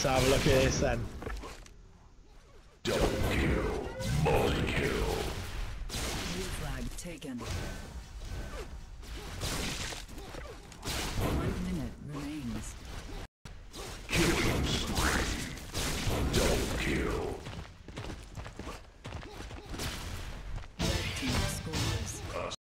Let's have a look at this then. Double kill. Multi-kill. Blue flag taken. 1 minute remains. Killing spree. Double kill.